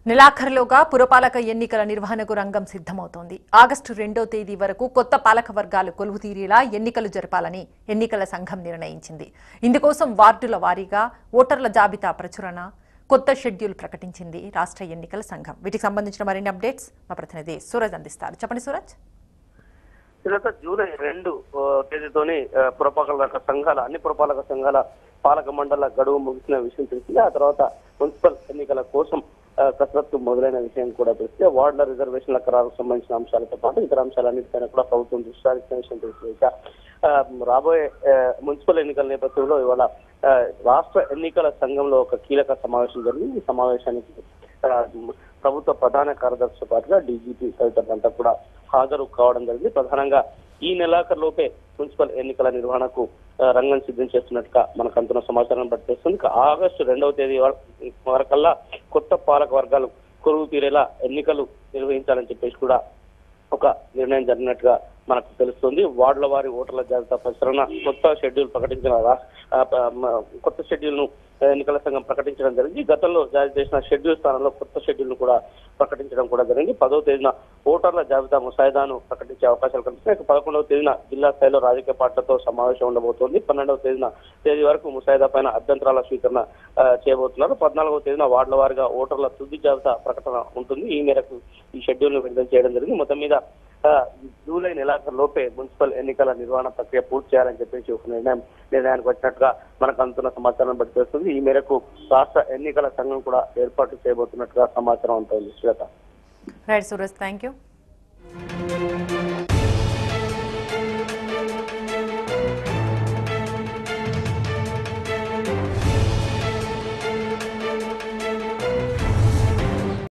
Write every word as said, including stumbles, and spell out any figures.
నెలాఖరులోగా పురపాలక ఎన్నికల నిర్వహణకు రంగం సిద్ధమవుతోంది. ఆగస్టు రెండో తేదీ వరకు కొత్త పాలక వర్గాలు కొలువుతీరేలా ఎన్నికలు జరపాలని ఎన్నికల సంఘం నిర్ణయించింది. ఇందుకోసం వార్డుల వారీగా ఓటర్ల జాబితా ప్రచురణ, కొత్త షెడ్యూల్ ప్రకటించింది రాష్ట్ర ఎన్నికల సంఘం. వీటికి సంబంధించిన మరిన్ని అప్డేట్స్ మా ప్రతినిధి సూరజ్ అందిస్తారు. చెప్పండి సూరజ్. జూలై రెండు తేదీతోని పురపాలక సంఘాల అన్ని పురపాలక సంఘాల పాలక మండల గడువు ముగిసిన విషయం తెలిసింది. ఆ తర్వాత మున్సిపల్ ఎన్నికల కోసం కసరత్తు మొదలైన విషయం కూడా తెలిస్తే వార్డుల రిజర్వేషన్ల ఖరారుకు సంబంధించిన అంశాలతో పాటు ఇతర అంశాలన్నిటిపైన కూడా ప్రభుత్వం దృష్టి సారించిన విషయం తెలిసింది. రాబోయే మున్సిపల్ ఎన్నికల నేపథ్యంలో ఇవాళ రాష్ట్ర ఎన్నికల సంఘంలో ఒక కీలక సమావేశం జరిగింది. ఈ సమావేశానికి ప్రభుత్వ ప్రధాన కార్యదర్శితో పాటుగా డీజీపీ తదితరులంతా కూడా హాజరు కావడం జరిగింది. ప్రధానంగా ఈ నెలాఖరులోపే మున్సిపల్ ఎన్నికల నిర్వహణకు రంగం సిద్ధం చేస్తున్నట్టుగా మనకు అంతున్న సమాచారం పట్టిస్తుంది. ఆగస్టు రెండవ తేదీ వరకల్లా కొత్త పాలక వర్గాలు కొలువు తీరేలా ఎన్నికలు నిర్వహించాలని చెప్పేసి కూడా ఒక నిర్ణయం జరిగినట్టుగా మనకు తెలుస్తుంది. వార్డుల వారి ఓటర్ల జాబితా ప్రచురణ, కొత్త షెడ్యూల్ ప్రకటించిన కొత్త షెడ్యూల్ ను ఎన్నికల సంఘం ప్రకటించడం జరిగింది. గతంలో జారీ చేసిన షెడ్యూల్ స్థానంలో కొత్త షెడ్యూల్ ను కూడా ప్రకటించడం కూడా జరిగింది. పదవ తేదీన ఓటర్ల జాబితా ముసాయిదాను ప్రకటించే అవకాశాలు కనిపిస్తున్నాయి. పదకొండవ తేదీన జిల్లా స్థాయిలో రాజకీయ పార్టీలతో సమావేశం ఉండబోతోంది. పన్నెండవ తేదీన తేదీ వరకు ముసాయిదా పైన అభ్యంతరాల స్వీకరణ చేయబోతున్నారు. పద్నాలుగవ తేదీన వార్డుల వారిగా ఓటర్ల తుది జాబితా ప్రకటన ఉంటుంది. ఈ మేరకు ఈ షెడ్యూల్ ను విడుదల చేయడం జరిగింది. మొత్తం మీద జూలై నెలాఖరు లోపే మున్సిపల్ ఎన్నికల నిర్వహణ ప్రక్రియ పూర్తి చేయాలని చెప్పేసి ఒక నిర్ణయం నిర్ణయానికి వచ్చినట్టుగా మనకు అందుతున్న సమాచారం బట్టి తెలుస్తుంది. ఈ మేరకు రాష్ట్ర ఎన్నికల సంఘం కూడా ఏర్పాటు చేయబోతున్నట్టుగా సమాచారం ఉంటుంది. Shweta. Right Suraj, thank you.